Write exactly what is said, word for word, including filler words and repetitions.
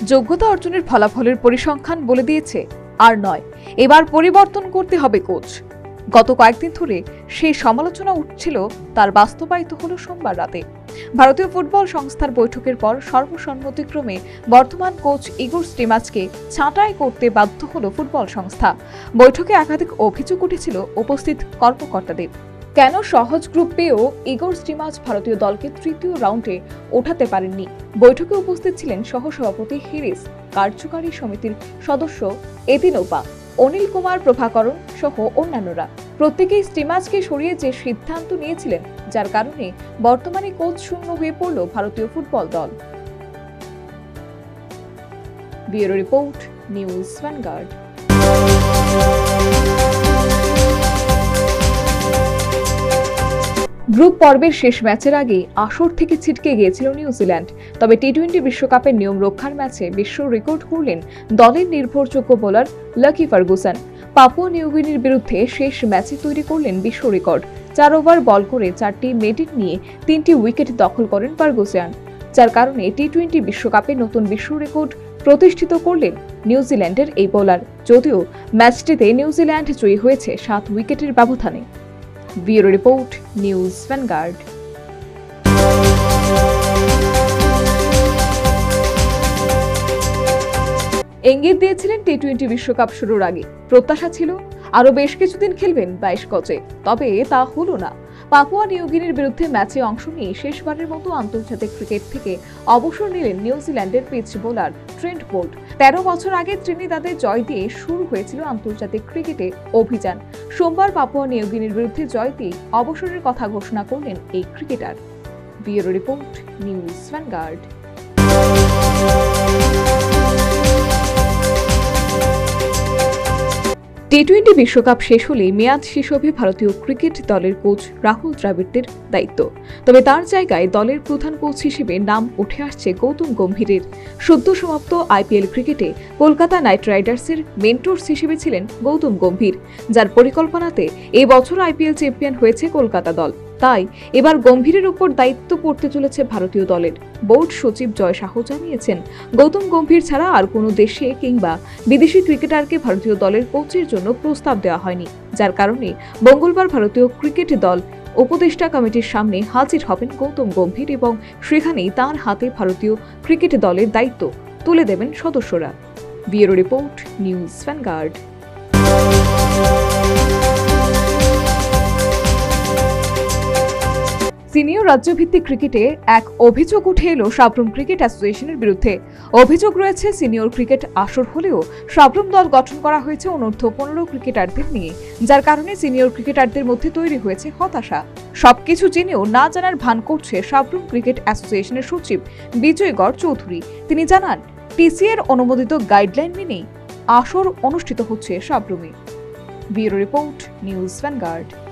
যোগ্যতা অর্জনের ফলাফলের পরিসংখ্যান বলে দিয়েছে আর নয়, এবার পরিবর্তন করতে হবে কোচ। গত কয়েকদিন ধরে সেই সমালোচনা উঠছিল, তার বাস্তবায়িত হলো সোমবার রাতে। ভারতীয় ফুটবল সংস্থার বৈঠকের পর সর্বসম্মতিক্রমে বর্তমান কোচ ইগোর স্টিমাচকে ছাঁটাই করতে বাধ্য হলো ফুটবল সংস্থা। বৈঠকে একাধিক অভিযোগ উঠেছিল উপস্থিত কর্মকর্তাদের। কেন সহজ গ্রুপ পেয়েও ইগোর স্টিমাচ ভারতীয় দলকে তৃতীয় রাউন্ডে ওঠাতে পারেননি? বৈঠকে উপস্থিত ছিলেন সহসভাপতি হিরিস, কার্যকারী সমিতির সদস্য এতিনোপা, অনিল কুমার প্রভাকরণ সহ অন্যান্যরা। প্রত্যেকেই স্টিমাচকে সরিয়ে যে সিদ্ধান্ত নিয়েছিলেন, যার কারণে বর্তমানে কোচ শূন্য হয়ে পড়ল ভারতীয় ফুটবল দল। Bureau report, news Vanguard. Group পর্বের শেষ ম্যাচের আগে আসর থেকে ছিটকে গিয়েছিল নিউজিল্যান্ড। তবে টি টোয়েন্টি বিশ্বকাপের নিয়ম রক্ষার ম্যাচে বিশ্ব রেকর্ড করলেন দলের নির্ভরযোগ্য বোলার লাকি ফার্গুসন। পাপুয়া নিউগিনির বিরুদ্ধে শেষ ম্যাচে তৈরি করলেন বিশ্ব রেকর্ড। চার ওভার বল করে চারটি মেডেন নিয়ে তিনটি উইকেট দখল করেন ফার্গুসন, যার কারণে টি টোয়েন্টি বিশ্বকাপে নতুন বিশ্ব রেকর্ড প্রতিষ্ঠিত করলেন নিউজিল্যান্ডের এই বোলার। যদিও ম্যাচটিতে নিউজিল্যান্ড জয়ী হয়েছে সাত উইকেটের ব্যবধানে। Bureau report, news Vanguard. ইঙ্গিত দিয়েছিলেন টি টোয়েন্টি বিশ্বকাপ শুরুর আগে। প্রত্যাশা ছিল আরো বেশ কিছুদিন খেলবেন বাইশ গজে, তবে তা হলো না। পাপুয়া নিউগিনির বিরুদ্ধে ম্যাচে অংশ নিয়ে শেষবারের মতো আন্তর্জাতিক ক্রিকেট থেকে অবসর নিলেন নিউজিল্যান্ডের পেস বোলার ট্রেন্ট বোল্ট। তেরো বছর আগে ত্রিনিদাদে জয় দিয়ে শুরু হয়েছিল আন্তর্জাতিক ক্রিকেটে অভিযান। সোমবার পাপুয়া নিউগিনির বিরুদ্ধে জয় দিয়ে অবসরের কথা ঘোষণা করলেন এই cricketer. Bureau report, news Vanguard. T twenty বিশ্বকাপ শেষ হলে মেয়াদ শেষ হবে ভারতীয় ক্রিকেট দলের কোচ রাহুল দ্রাবিড়ের দায়িত্ব। তবে তার জায়গায় দলের প্রধান কোচ হিসেবে নাম উঠে আসছে গৌতম গম্ভীরের। সদ্য সমাপ্ত আইপিএল ক্রিকেটে কলকাতা নাইট রাইডার্সের মেন্টরস হিসেবে ছিলেন গৌতম গম্ভীর, যার পরিকল্পনাতে এই বছর আইপিএল চ্যাম্পিয়ন হয়েছে কলকাতা দল। তাই এবার গম্ভীরের উপর দায়িত্ব পড়তে চলেছে ভারতীয় দলের। বোর্ড সচিব জয় সাহা জানিয়েছেন, গৌতম গম্ভীর ছাড়া আর কোনো দেশে কিংবা বিদেশি ক্রিকেটারকে ভারতীয় দলের কোচের জন্য প্রস্তাব দেওয়া হয়নি, যার কারণে মঙ্গলবার ভারতীয় ক্রিকেট দল উপদেষ্টা কমিটির সামনে হাজির হবেন গৌতম গম্ভীর এবং সেখানেই তার হাতে ভারতীয় ক্রিকেট দলের দায়িত্ব তুলে দেবেন সদস্যরা। Bureau report, news Vanguard. Senior রাজ্যভিত্তিক ক্রিকেটে এক অভিযোগ উঠে এলো সাবরুম ক্রিকেট অ্যাসোসিয়েশনের বিরুদ্ধে। অভিযোগ রয়েছে, সিনিয়র ক্রিকেট আসর হলেও সাবরুম দল গঠন করা হয়েছে অনূর্ধ্ব পনেরো ক্রিকেটারদের নিয়ে, যার কারণে সিনিয়র ক্রিকেটারদের মধ্যে তৈরি হয়েছে হতাশা। সবকিছু জেনেও না জানার ভান করছে সাবরুম ক্রিকেট অ্যাসোসিয়েশনের সচিব বিজয়গড় চৌধুরী। তিনি জানান, টিসি এর অনুমোদিত গাইডলাইন মেনেই আসর অনুষ্ঠিত হচ্ছে সাবরুমে। Bureau report, news vanguard.